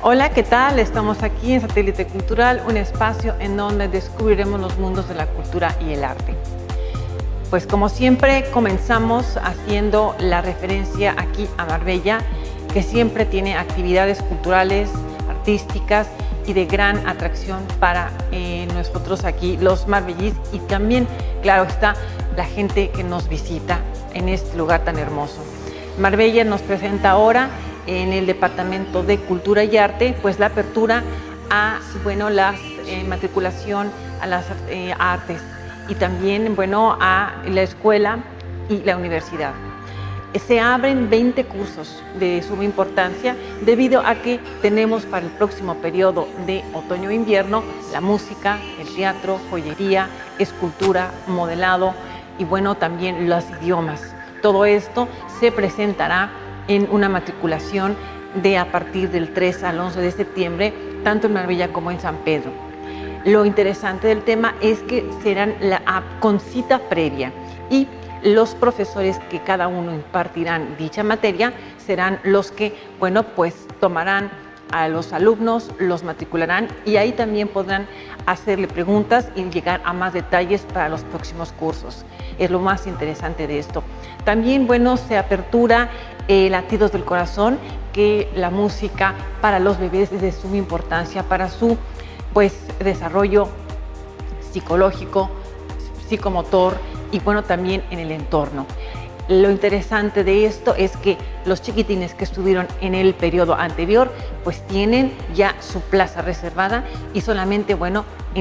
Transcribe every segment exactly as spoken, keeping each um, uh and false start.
Hola, ¿qué tal? Estamos aquí en Satélite Cultural, un espacio en donde descubriremos los mundos de la cultura y el arte. Pues como siempre comenzamos haciendo la referencia aquí a Marbella, que siempre tiene actividades culturales, artísticas y de gran atracción para eh, nosotros aquí, los marbellíes, y también, claro está, la gente que nos visita en este lugar tan hermoso. Marbella nos presenta ahora en el Departamento de Cultura y Arte, pues la apertura a, bueno, la eh, matriculación a las eh, artes y también, bueno, a la escuela y la universidad. Se abren veinte cursos de suma importancia debido a que tenemos para el próximo periodo de otoño-invierno la música, el teatro, joyería, escultura, modelado y, bueno, también los idiomas. Todo esto se presentará en una matriculación de a partir del tres al once de septiembre, tanto en Marbella como en San Pedro. Lo interesante del tema es que serán la, con cita previa, y los profesores que cada uno impartirán dicha materia serán los que, bueno, pues tomarán a los alumnos, los matricularán y ahí también podrán hacerle preguntas y llegar a más detalles para los próximos cursos. Es lo más interesante de esto. También, bueno, se apertura eh, Latidos del Corazón, que la música para los bebés es de suma importancia para su, pues, desarrollo psicológico, psicomotor y, bueno, también en el entorno. Lo interesante de esto es que los chiquitines que estuvieron en el periodo anterior pues tienen ya su plaza reservada y solamente, bueno,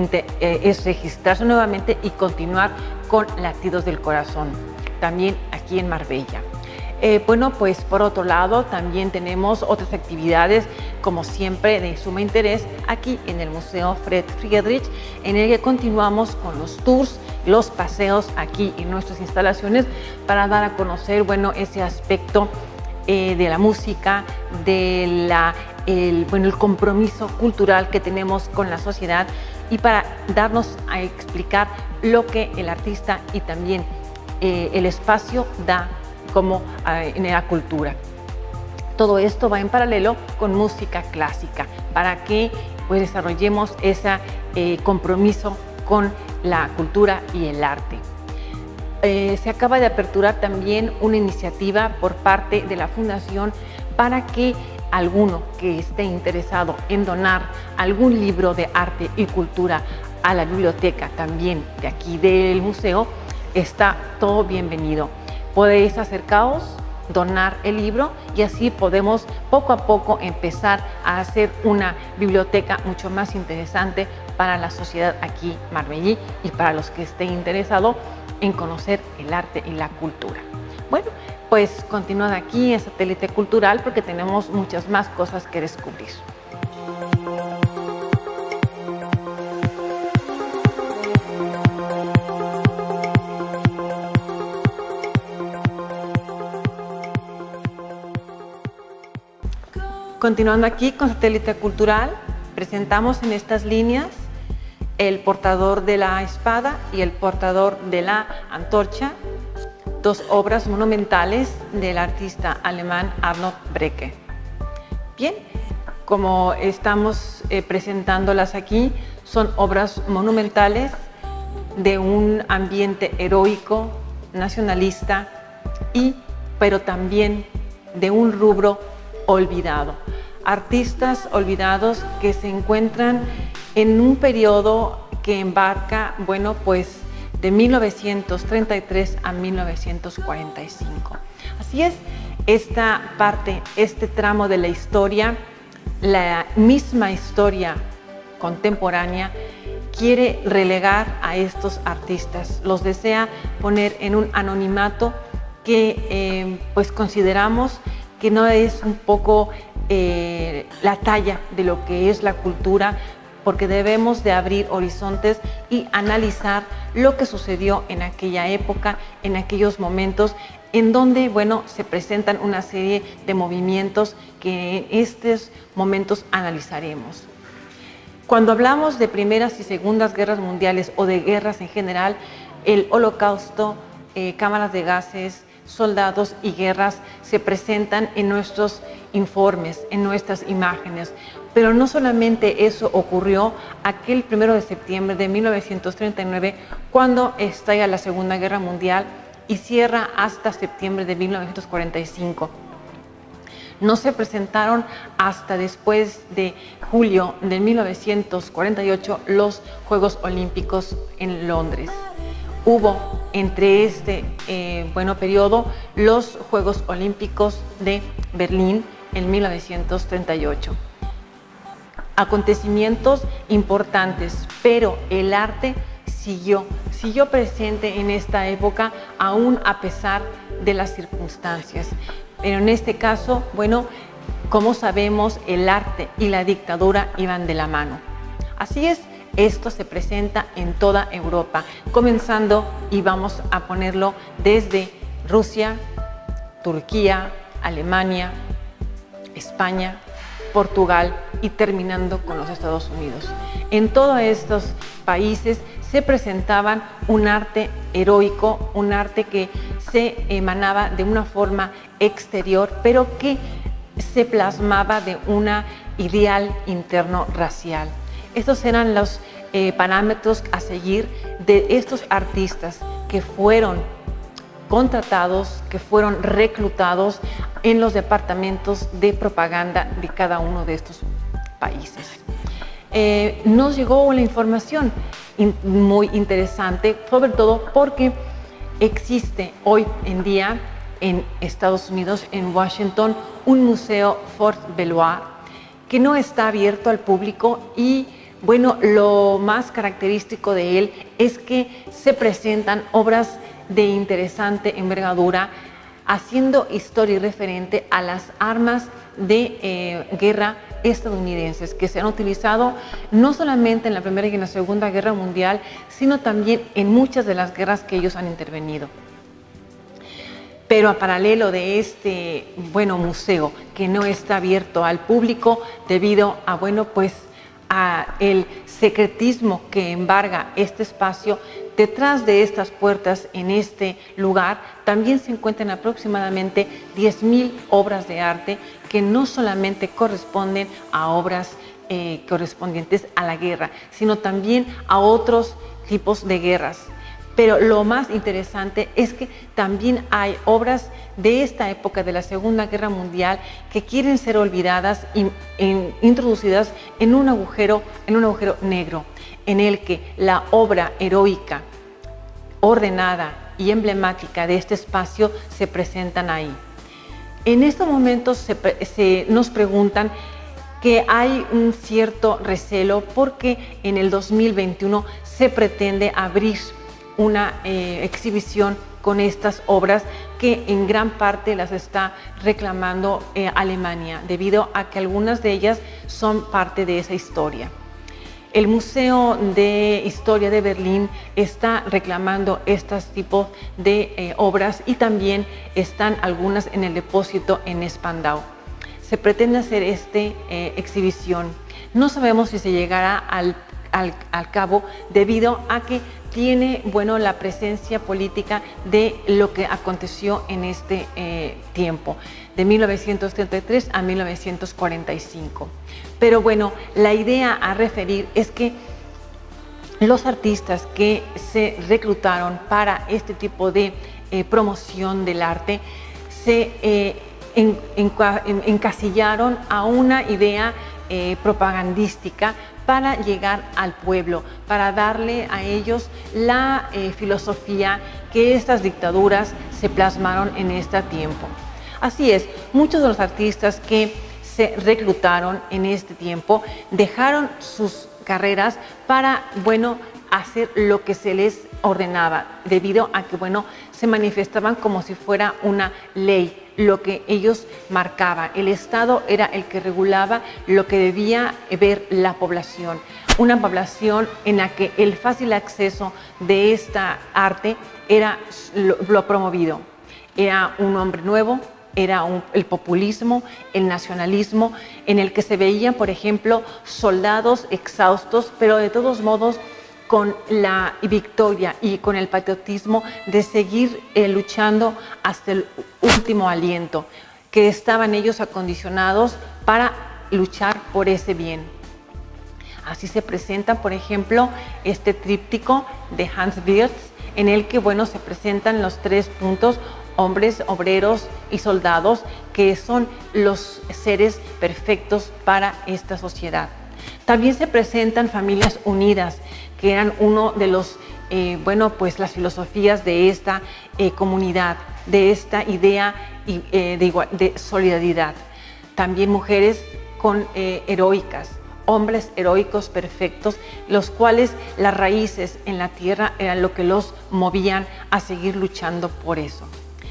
es registrarse nuevamente y continuar con Latidos del Corazón, también aquí en Marbella. Eh, bueno, pues por otro lado también tenemos otras actividades, como siempre, de suma interés aquí en el Museo Fred Friedrich, en el que continuamos con los tours, los paseos aquí en nuestras instalaciones para dar a conocer, bueno, ese aspecto eh, de la música, de la, el, bueno, el compromiso cultural que tenemos con la sociedad y para darnos a explicar lo que el artista y también eh, el espacio da como eh, en la cultura. Todo esto va en paralelo con música clásica para que pues desarrollemos ese eh, compromiso con la cultura y el arte. Eh, se acaba de aperturar también una iniciativa por parte de la Fundación para que alguno que esté interesado en donar algún libro de arte y cultura a la biblioteca también de aquí del museo, está todo bienvenido. Podéis acercaros, donar el libro y así podemos poco a poco empezar a hacer una biblioteca mucho más interesante para la sociedad aquí marbellí y para los que estén interesados en conocer el arte y la cultura. Bueno, pues continuad aquí en Satélite Cultural porque tenemos muchas más cosas que descubrir. Continuando aquí con Satélite Cultural, presentamos en estas líneas el portador de la espada y el portador de la antorcha, dos obras monumentales del artista alemán Arnold Brecke. Bien, como estamos eh, presentándolas aquí, son obras monumentales de un ambiente heroico, nacionalista, y, pero también de un rubro olvidado. Artistas olvidados que se encuentran en un periodo que embarca, bueno, pues de mil novecientos treinta y tres a mil novecientos cuarenta y cinco. Así es, esta parte, este tramo de la historia, la misma historia contemporánea, quiere relegar a estos artistas, los desea poner en un anonimato que eh, pues consideramos que no es un poco eh, la talla de lo que es la cultura, porque debemos de abrir horizontes y analizar lo que sucedió en aquella época, en aquellos momentos, en donde, bueno, se presentan una serie de movimientos que en estos momentos analizaremos. Cuando hablamos de primeras y segundas guerras mundiales o de guerras en general, el Holocausto, eh, cámaras de gases, soldados y guerras se presentan en nuestros informes, en nuestras imágenes, Pero no solamente eso ocurrió aquel primero de septiembre de mil novecientos treinta y nueve, cuando estalla la Segunda Guerra Mundial y cierra hasta septiembre de mil novecientos cuarenta y cinco. No se presentaron hasta después de julio de mil novecientos cuarenta y ocho los Juegos Olímpicos en Londres. Hubo entre este eh, bueno periodo los Juegos Olímpicos de Berlín en mil novecientos treinta y ocho. Acontecimientos importantes, pero el arte siguió, siguió presente en esta época aún a pesar de las circunstancias. Pero en este caso, bueno, como sabemos, el arte y la dictadura iban de la mano. Así es, esto se presenta en toda Europa, comenzando, y vamos a ponerlo desde Rusia, Turquía, Alemania, España, Portugal y terminando con los Estados Unidos. En todos estos países se presentaban un arte heroico, un arte que se emanaba de una forma exterior, pero que se plasmaba de un ideal interno racial. Estos eran los eh, parámetros a seguir de estos artistas que fueron contratados, que fueron reclutados en los departamentos de propaganda de cada uno de estos países. Eh, nos llegó la información in, muy interesante, sobre todo porque existe hoy en día en Estados Unidos, en Washington, un museo Fort Belvoir que no está abierto al público y bueno, lo más característico de él es que se presentan obras de interesante envergadura, haciendo historia y referente a las armas de eh, guerra estadounidenses que se han utilizado no solamente en la Primera y en la Segunda Guerra Mundial, sino también en muchas de las guerras que ellos han intervenido. Pero a paralelo de este bueno museo que no está abierto al público debido a bueno pues a el secretismo que embarga este espacio, detrás de estas puertas en este lugar también se encuentran aproximadamente diez mil obras de arte que no solamente corresponden a obras eh, correspondientes a la guerra, sino también a otros tipos de guerras. Pero lo más interesante es que también hay obras de esta época de la Segunda Guerra Mundial que quieren ser olvidadas y en, introducidas en un agujero, en un agujero negro, en el que la obra heroica, ordenada y emblemática de este espacio se presentan ahí. En estos momentos se, se nos preguntan que hay un cierto recelo porque en el dos mil veintiuno se pretende abrir una eh, exhibición con estas obras que en gran parte las está reclamando eh, Alemania, debido a que algunas de ellas son parte de esa historia. El Museo de Historia de Berlín está reclamando estos tipos de eh, obras y también están algunas en el depósito en Spandau. Se pretende hacer esta eh, exhibición. No sabemos si se llegará al, al, al cabo debido a que tiene bueno, la presencia política de lo que aconteció en este eh, tiempo, de mil novecientos treinta y tres a mil novecientos cuarenta y cinco. Pero bueno, la idea a referir es que los artistas que se reclutaron para este tipo de eh, promoción del arte se eh, en, en, en, encasillaron a una idea eh, propagandística para llegar al pueblo, para darle a ellos la eh, filosofía que estas dictaduras se plasmaron en este tiempo. Así es, muchos de los artistas que se reclutaron en este tiempo dejaron sus carreras para, bueno, hacer lo que se les ordenaba, debido a que, bueno, se manifestaban como si fuera una ley, lo que ellos marcaban. El Estado era el que regulaba lo que debía ver la población. Una población en la que el fácil acceso de esta arte era lo, lo promovido. Era un hombre nuevo, era un, el populismo, el nacionalismo, en el que se veían, por ejemplo, soldados exhaustos, pero de todos modos con la victoria y con el patriotismo de seguir eh, luchando hasta el último aliento, que estaban ellos acondicionados para luchar por ese bien. Así se presenta, por ejemplo, este tríptico de Hans Wirth, en el que, bueno, se presentan los tres puntos: hombres, obreros y soldados, que son los seres perfectos para esta sociedad. También se presentan familias unidas, que eran uno de los, eh, bueno, pues las filosofías de esta eh, comunidad, de esta idea eh, de, igual, de solidaridad. También mujeres con eh, heroicas, hombres heroicos perfectos, los cuales las raíces en la tierra eran lo que los movían a seguir luchando por eso.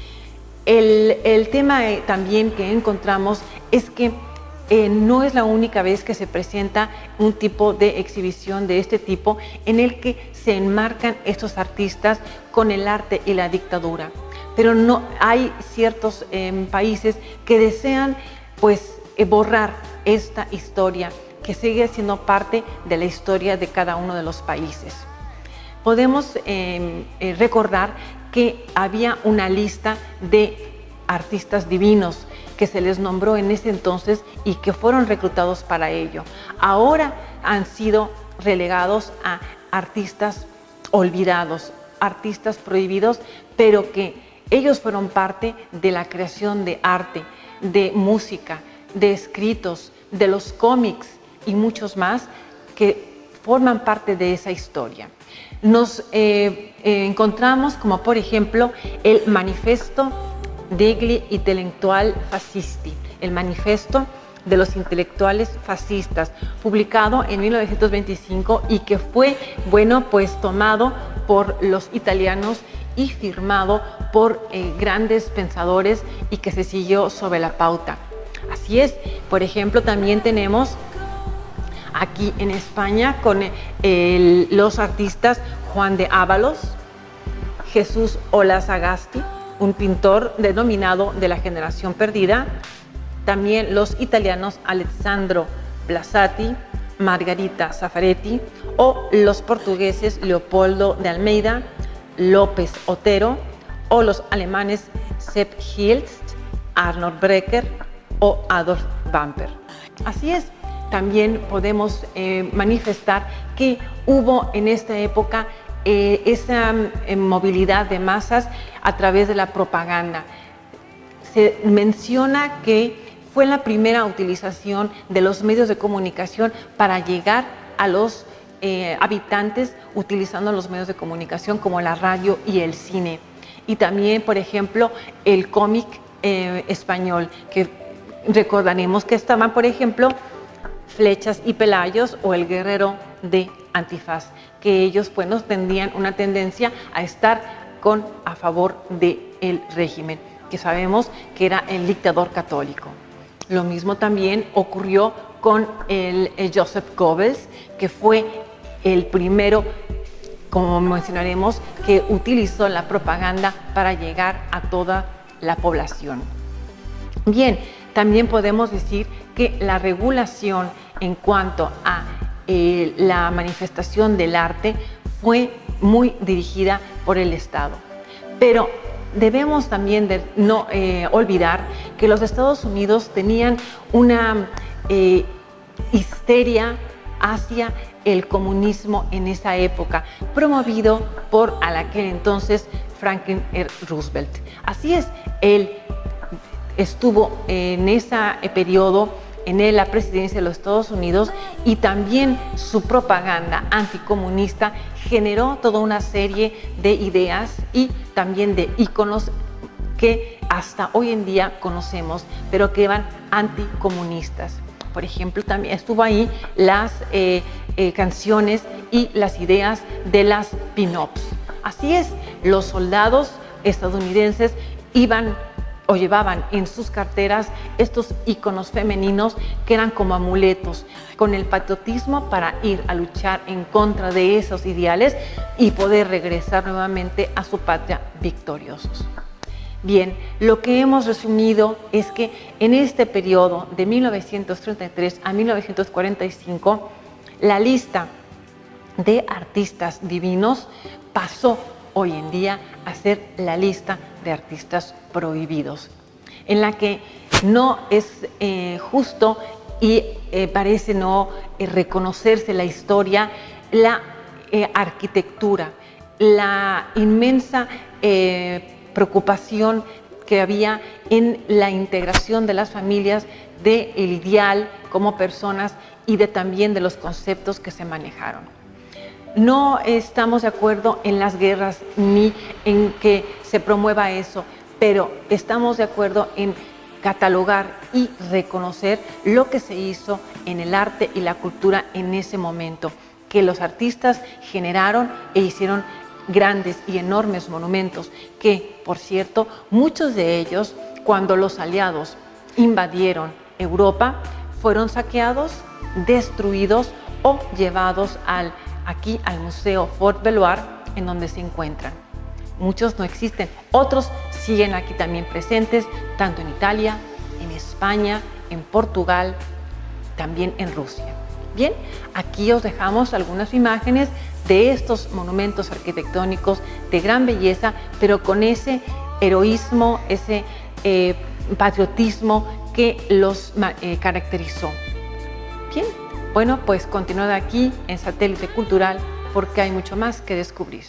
El, el tema eh, también que encontramos es que eh, no es la única vez que se presenta un tipo de exhibición de este tipo en el que se enmarcan estos artistas con el arte y la dictadura, pero no hay ciertos eh, países que desean pues eh, borrar esta historia que sigue siendo parte de la historia de cada uno de los países. Podemos eh, eh, recordar que había una lista de artistas divinos que se les nombró en ese entonces y que fueron reclutados para ello. Ahora han sido relegados a artistas olvidados, artistas prohibidos, pero que ellos fueron parte de la creación de arte, de música, de escritos, de los cómics y muchos más que forman parte de esa historia. Nos eh, eh, encontramos como, por ejemplo, el Manifesto degli Intellettuali Fascisti, el Manifiesto de los Intelectuales Fascistas, publicado en mil novecientos veinticinco y que fue, bueno, pues tomado por los italianos y firmado por eh, grandes pensadores y que se siguió sobre la pauta. Así es, por ejemplo, también tenemos aquí en España con el, los artistas Juan de Ábalos, Jesús Olazagasti, un pintor denominado de la generación perdida, también los italianos Alessandro Blassati, Margarita Saffaretti, o los portugueses Leopoldo de Almeida, López Otero, o los alemanes Sepp Hilst, Arnold Breker o Adolf Bamper. Así es, también podemos eh, manifestar que hubo en esta época eh, esa eh, movilidad de masas a través de la propaganda. Se menciona que fue la primera utilización de los medios de comunicación para llegar a los eh, habitantes utilizando los medios de comunicación como la radio y el cine. Y también, por ejemplo, el cómic eh, español, que recordaremos que estaban, por ejemplo, Flechas y Pelayos o El Guerrero de Antifaz, que ellos pues, nos tendían una tendencia a estar con, a favor del régimen, que sabemos que era el dictador católico. Lo mismo también ocurrió con el, el Joseph Goebbels, que fue el primero, como mencionaremos, que utilizó la propaganda para llegar a toda la población. Bien, también podemos decir que la regulación en cuanto a eh, la manifestación del arte fue muy dirigida por el Estado. Pero debemos también de no eh, olvidar que los Estados Unidos tenían una eh, histeria hacia el comunismo en esa época, promovido por al aquel entonces Franklin Roosevelt. Así es, él estuvo en ese periodo en la presidencia de los Estados Unidos y también su propaganda anticomunista generó toda una serie de ideas y también de íconos que hasta hoy en día conocemos, pero que eran anticomunistas. Por ejemplo, también estuvo ahí las eh, eh, canciones y las ideas de las pin-ups. Así es, los soldados estadounidenses iban o llevaban en sus carteras estos íconos femeninos que eran como amuletos, con el patriotismo para ir a luchar en contra de esos ideales y poder regresar nuevamente a su patria victoriosos. Bien, lo que hemos resumido es que en este periodo de mil novecientos treinta y tres a mil novecientos cuarenta y cinco, la lista de artistas divinos pasó hoy en día a ser la lista de artistas prohibidos, en la que no es eh, justo y eh, parece no eh, reconocerse la historia, la eh, arquitectura, la inmensa eh, preocupación que había en la integración de las familias, del ideal como personas y de también de los conceptos que se manejaron. No estamos de acuerdo en las guerras ni en que se promueva eso, pero estamos de acuerdo en catalogar y reconocer lo que se hizo en el arte y la cultura en ese momento, que los artistas generaron e hicieron grandes y enormes monumentos, que, por cierto, muchos de ellos, cuando los aliados invadieron Europa, fueron saqueados, destruidos o llevados al, aquí al Museo Fort Belvoir, en donde se encuentran. Muchos no existen, otros siguen aquí también presentes, tanto en Italia, en España, en Portugal, también en Rusia. Bien, aquí os dejamos algunas imágenes de estos monumentos arquitectónicos de gran belleza, pero con ese heroísmo, ese eh, patriotismo que los eh, caracterizó. Bien, bueno, pues continuad aquí en Satélite Cultural porque hay mucho más que descubrir.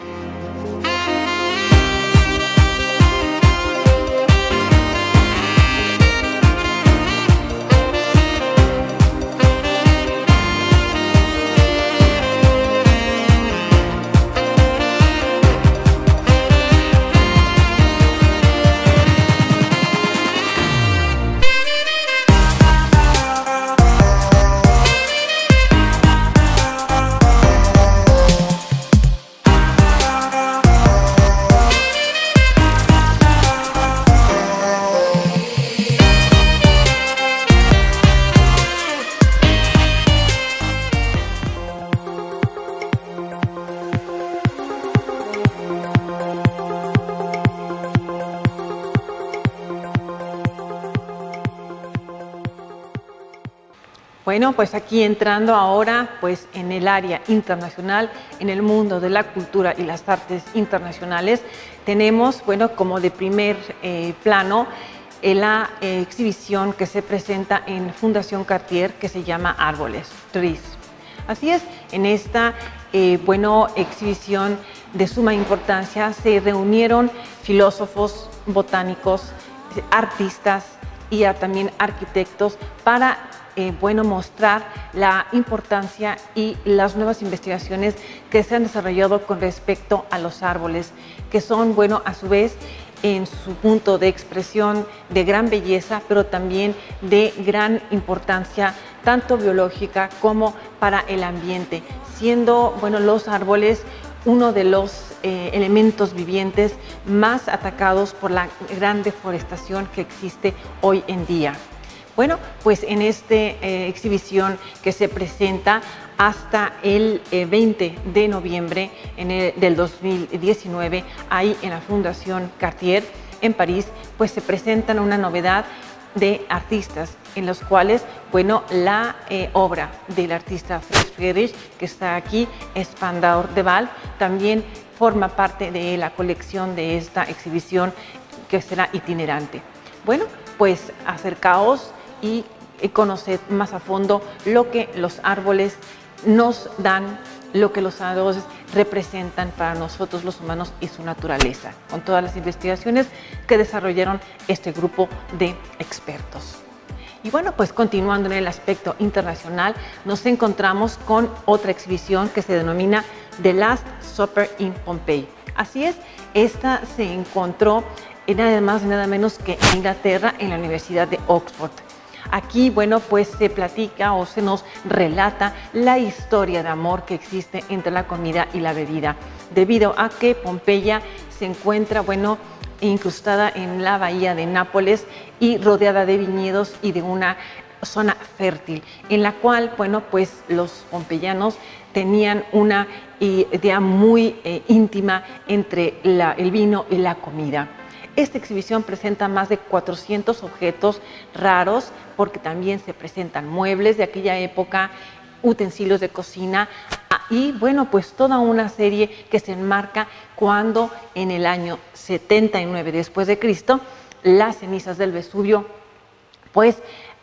Bueno, pues aquí entrando ahora pues en el área internacional, en el mundo de la cultura y las artes internacionales, tenemos, bueno, como de primer eh, plano, eh, la eh, exhibición que se presenta en Fundación Cartier, que se llama Árboles, Trees. Así es, en esta, eh, bueno, exhibición de suma importancia se reunieron filósofos, botánicos, artistas y a, también arquitectos para Eh, bueno, mostrar la importancia y las nuevas investigaciones que se han desarrollado con respecto a los árboles, que son, bueno, a su vez, en su punto de expresión de gran belleza, pero también de gran importancia, tanto biológica como para el ambiente, siendo, bueno, los árboles uno de los eh, elementos vivientes más atacados por la gran deforestación que existe hoy en día. Bueno, pues en esta eh, exhibición que se presenta hasta el eh, veinte de noviembre en el, del dos mil diecinueve, ahí en la Fundación Cartier en París, pues se presentan una novedad de artistas, en los cuales, bueno, la eh, obra del artista Fritz Friedrich, que está aquí, Spandau de Ball, también forma parte de la colección de esta exhibición que será itinerante. Bueno, pues acercaos y conocer más a fondo lo que los árboles nos dan, lo que los árboles representan para nosotros los humanos y su naturaleza, con todas las investigaciones que desarrollaron este grupo de expertos. Y bueno, pues continuando en el aspecto internacional, nos encontramos con otra exhibición que se denomina The Last Supper in Pompeii. Así es, esta se encontró en nada más y nada menos que en Inglaterra, en la Universidad de Oxford. Aquí, bueno, pues se platica o se nos relata la historia de amor que existe entre la comida y la bebida, debido a que Pompeya se encuentra, bueno, incrustada en la bahía de Nápoles y rodeada de viñedos y de una zona fértil, en la cual, bueno, pues los pompeyanos tenían una idea muy eh, íntima entre la, el vino y la comida. Esta exhibición presenta más de cuatrocientos objetos raros, porque también se presentan muebles de aquella época, utensilios de cocina y, bueno, pues toda una serie que se enmarca cuando en el año setenta y nueve después de Cristo las cenizas del Vesubio pues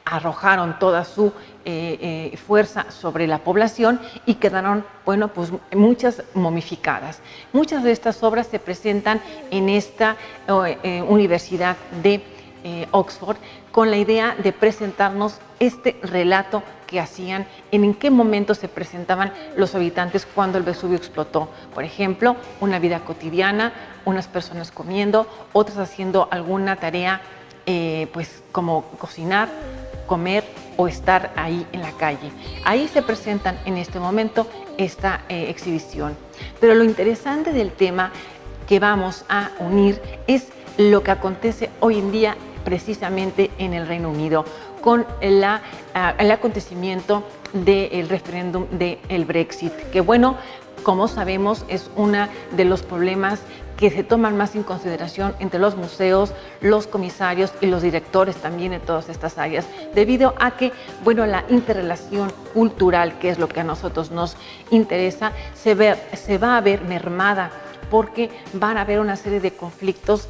arrojaron toda su eh, eh, fuerza sobre la población y quedaron, bueno, pues muchas momificadas. Muchas de estas obras se presentan en esta eh, Universidad de eh, Oxford con la idea de presentarnos este relato que hacían, en, en qué momento se presentaban los habitantes cuando el Vesubio explotó. Por ejemplo, una vida cotidiana, unas personas comiendo, otras haciendo alguna tarea, eh, pues como cocinar, comer o estar ahí en la calle. Ahí se presentan en este momento esta eh, exhibición. Pero lo interesante del tema que vamos a unir es lo que acontece hoy en día precisamente en el Reino Unido con la, uh, el acontecimiento del referéndum del Brexit, que bueno, como sabemos es uno de los problemas que se toman más en consideración entre los museos, los comisarios y los directores también en todas estas áreas, debido a que, bueno, la interrelación cultural, que es lo que a nosotros nos interesa, se, ve, se va a ver mermada porque van a haber una serie de conflictos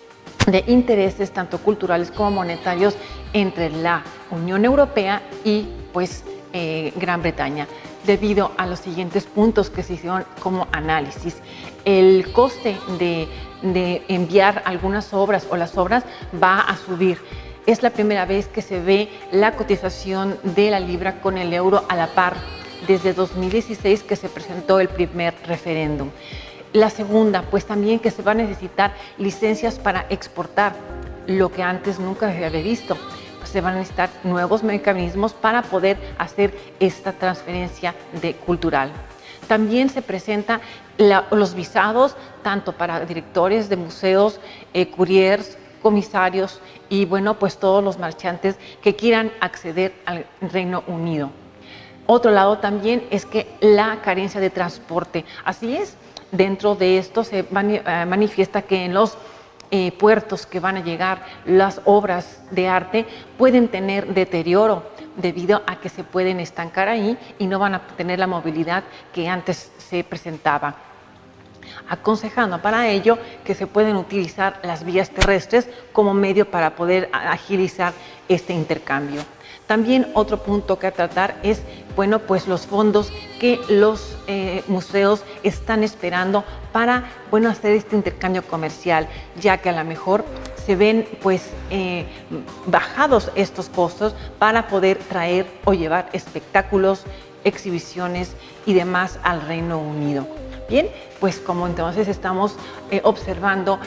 de intereses tanto culturales como monetarios entre la Unión Europea y pues eh, Gran Bretaña, debido a los siguientes puntos que se hicieron como análisis. El coste de, de enviar algunas obras o las obras va a subir. Es la primera vez que se ve la cotización de la libra con el euro a la par desde dos mil dieciséis, que se presentó el primer referéndum. La segunda, pues también que se va a necesitar licencias para exportar, lo que antes nunca se había visto. Se van a necesitar nuevos mecanismos para poder hacer esta transferencia de cultural. También se presentan los visados, tanto para directores de museos, eh, couriers, comisarios y bueno, pues todos los marchantes que quieran acceder al Reino Unido. Otro lado también es que la carencia de transporte. Así es, dentro de esto se mani eh, manifiesta que en los eh, puertos que van a llegar las obras de arte pueden tener deterioro debido a que se pueden estancar ahí y no van a tener la movilidad que antes se presentaba, aconsejando para ello que se pueden utilizar las vías terrestres como medio para poder agilizar este intercambio. También otro punto que a tratar es, bueno, pues los fondos que los eh, museos están esperando para, bueno, hacer este intercambio comercial, ya que a lo mejor se ven pues eh, bajados estos costos para poder traer o llevar espectáculos, exhibiciones y demás al Reino Unido. Bien, pues como entonces estamos eh, observando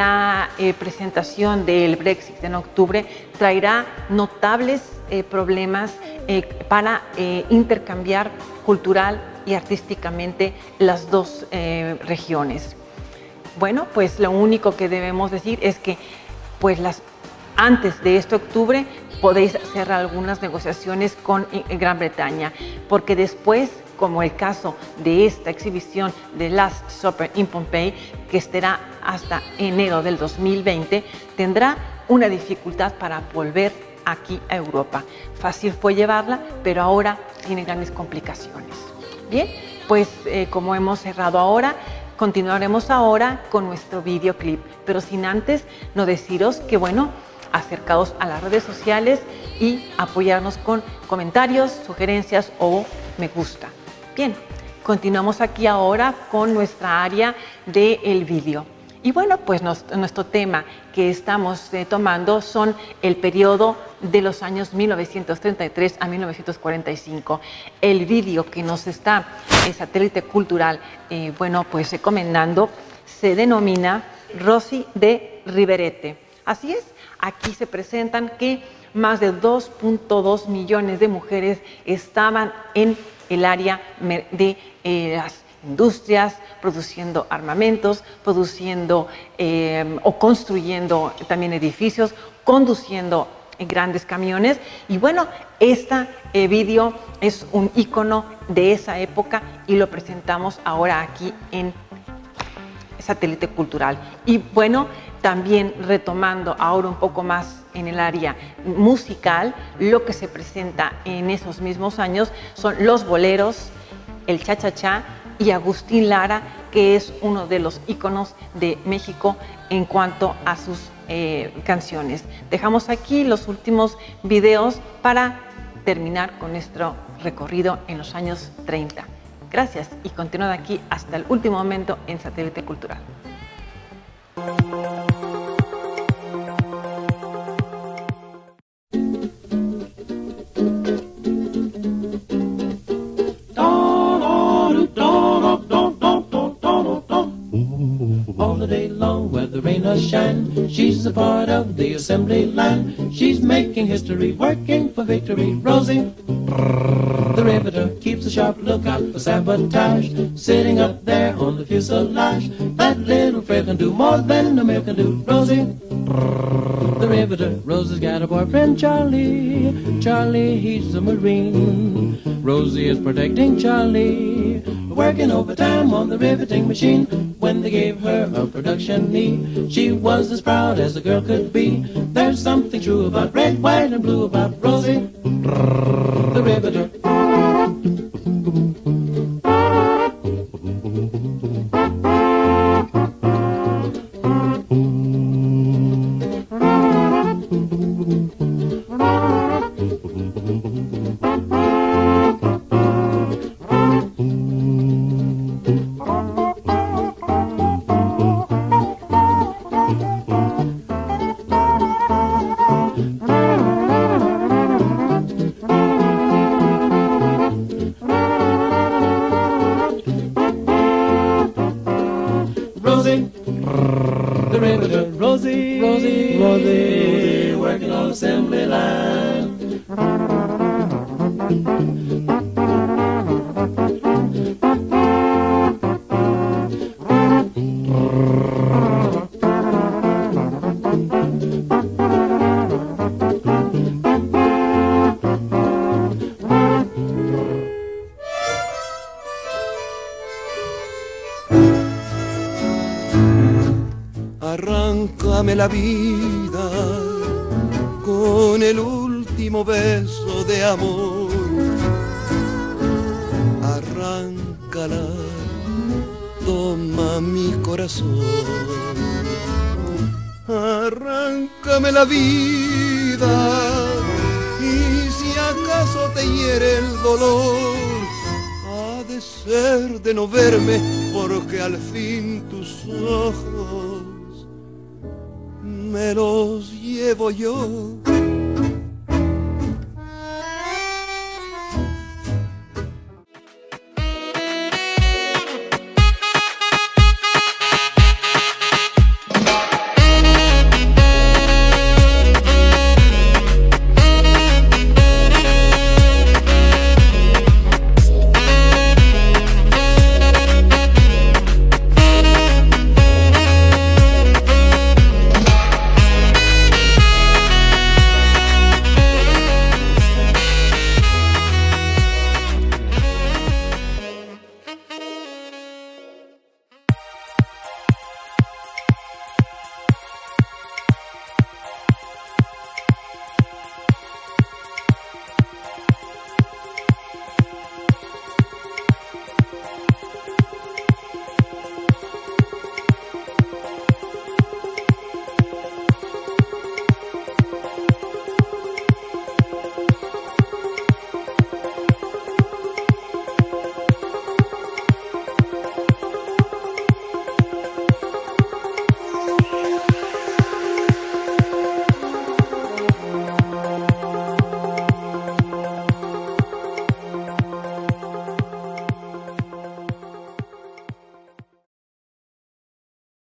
la eh, presentación del Brexit en octubre, traerá notables eh, problemas eh, para eh, intercambiar cultural y artísticamente las dos eh, regiones. Bueno, pues lo único que debemos decir es que pues las, antes de este octubre podéis hacer algunas negociaciones con eh, Gran Bretaña, porque después, como el caso de esta exhibición de Last Supper in Pompeii, que estará hasta enero del dos mil veinte, tendrá una dificultad para volver aquí a Europa. Fácil fue llevarla, pero ahora tiene grandes complicaciones. Bien, pues eh, como hemos cerrado ahora, continuaremos ahora con nuestro videoclip, pero sin antes no deciros que, bueno, acercaos a las redes sociales y apoyarnos con comentarios, sugerencias o me gusta. Bien, continuamos aquí ahora con nuestra área del vídeo. Y bueno, pues nos, nuestro tema que estamos eh, tomando son el periodo de los años mil novecientos treinta y tres a mil novecientos cuarenta y cinco. El vídeo que nos está el satélite cultural, eh, bueno, pues recomendando, se denomina Rosy de Riverete. Así es, aquí se presentan que más de dos punto dos millones de mujeres estaban en el área de eh, las industrias, produciendo armamentos, produciendo eh, o construyendo también edificios, conduciendo grandes camiones. Y bueno, este eh, vídeo es un icono de esa época y lo presentamos ahora aquí en Satélite Cultural. Y bueno, también retomando ahora un poco más en el área musical, lo que se presenta en esos mismos años son los boleros, el cha-cha-cha y Agustín Lara, que es uno de los íconos de México en cuanto a sus eh, canciones. Dejamos aquí los últimos videos para terminar con nuestro recorrido en los años treinta. Gracias y continúa aquí hasta el último momento en Satélite Cultural. All the day long, whether rain or shine, she's a part of the assembly line. She's making history, working for victory. Rosie, the riveter, keeps a sharp lookout for sabotage. Sitting up there on the fuselage, that little frail can do more than a male can do. Rosie, the riveter. Rosie's got a boyfriend, Charlie. Charlie, he's a Marine. Rosie is protecting Charlie, working overtime on the riveting machine. When they gave her a production knee, she was as proud as a girl could be. There's something true about red, white, and blue about Rosie, the riveter. Rosie, the riveter. Rosie, Rosie, Rosie, working on assembly line. Arráncame la vida con el último beso de amor. Arráncala, toma mi corazón. Arráncame la vida y si acaso te hiere el dolor, ha de ser de no verme porque al fin tus ojos me los llevo yo.